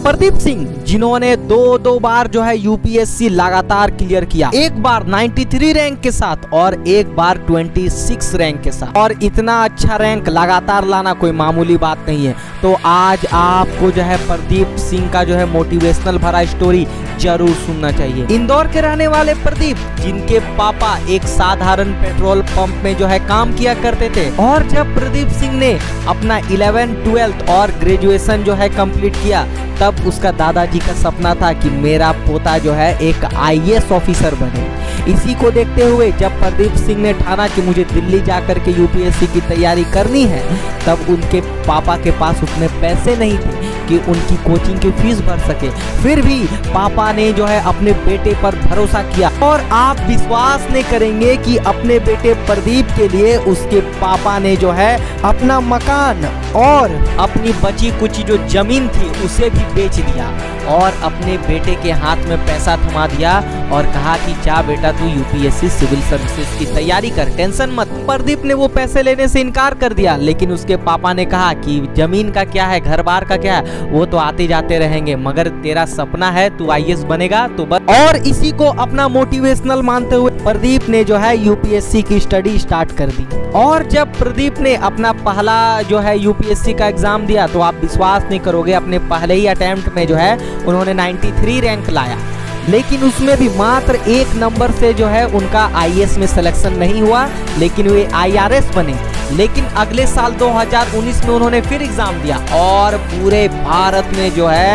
प्रदीप सिंह जिन्होंने दो बार जो है यूपीएससी लगातार क्लियर किया, एक बार 93 रैंक के साथ और एक बार 26 रैंक के साथ, और इतना अच्छा रैंक लगातार लाना कोई मामूली बात नहीं है। तो आज आपको जो है प्रदीप सिंह का जो है मोटिवेशनल भरा स्टोरी जरूर सुनना चाहिए। इंदौर के रहने वाले प्रदीप, जिनके पापा एक साधारण पेट्रोल पंप में जो है काम किया करते थे, और जब प्रदीप सिंह ने अपना 11th 12th और ग्रेजुएशन जो है कंप्लीट किया, तब उसका दादाजी का सपना था कि मेरा पोता जो है एक आईएएस ऑफिसर बने। इसी को देखते हुए जब प्रदीप सिंह ने ठाना कि मुझे दिल्ली जाकर के यूपीएससी की तैयारी करनी है, तब उनके पापा के पास उतने पैसे नहीं थे कि उनकी कोचिंग की फीस भर सके। फिर भी पापा ने जो है अपने बेटे पर भरोसा किया, और आप विश्वास नहीं करेंगे कि अपने बेटे प्रदीप के लिए उसके पापा ने जो है अपना मकान और अपनी बची कुछ जो जमीन थी उसे भी बेच दिया, और अपने बेटे के हाथ में पैसा थमा दिया और कहा कि जा बेटा तू यूपीएससी सिविल सर्विसेज की तैयारी कर, टेंशन मत। प्रदीप ने वो पैसे लेने से इनकार कर दिया, लेकिन उसके पापा ने कहा कि जमीन का क्या है, घर बार का क्या है, वो तो आते जाते रहेंगे, मगर तेरा सपना है तू आईएएस बनेगा तो बस। और इसी को अपना मोटिवेशनल मानते हुए प्रदीप ने जो है यूपीएससी की स्टडी स्टार्ट कर दी। और जब प्रदीप ने अपना पहला जो है यूपीएससी का एग्जाम दिया, तो आप विश्वास नहीं करोगे, अपने पहले ही अटेम्प्ट में जो है उन्होंने 93 रैंक लाया, लेकिन उसमें भी मात्र 1 नंबर से जो है उनका आईएएस में सिलेक्शन नहीं हुआ, लेकिन वे आईआरएस बने। लेकिन अगले साल 2019 में उन्होंने फिर एग्जाम दिया और पूरे भारत में जो है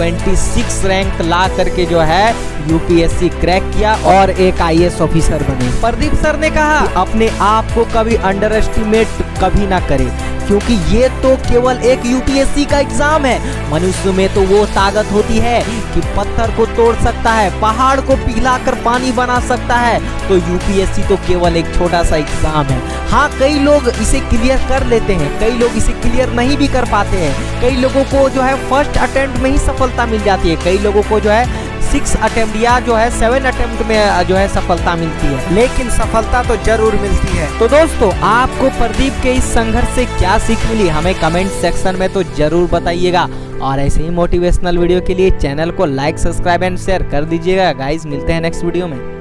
26 रैंक ला करके जो है यूपीएससी क्रैक किया और एक आईएएस ऑफिसर बने। प्रदीप सर ने कहा अपने आप को कभी अंडर एस्टिमेट कभी ना करे, क्योंकि ये तो केवल एक यूपीएससी का एग्जाम है। मनुष्य में तो वो ताकत होती है कि पत्थर को तोड़ सकता है, पहाड़ को पिघलाकर पानी बना सकता है, तो यूपीएससी तो केवल एक छोटा सा एग्जाम है। हाँ, कई लोग इसे क्लियर कर लेते हैं, कई लोग इसे क्लियर नहीं भी कर पाते हैं, कई लोगों को जो है फर्स्ट अटेम्प्ट में ही सफलता मिल जाती है, कई लोगों को जो है 6 अटेम्प्ट या जो है 7 अटेम्प्ट में जो है सफलता मिलती है, लेकिन सफलता तो जरूर मिलती है। तो दोस्तों, आपको प्रदीप के इस संघर्ष से क्या सीख मिली, हमें कमेंट सेक्शन में तो जरूर बताइएगा। और ऐसे ही मोटिवेशनल वीडियो के लिए चैनल को लाइक, सब्सक्राइब एंड शेयर कर दीजिएगा। गाइस, मिलते हैं नेक्स्ट वीडियो में।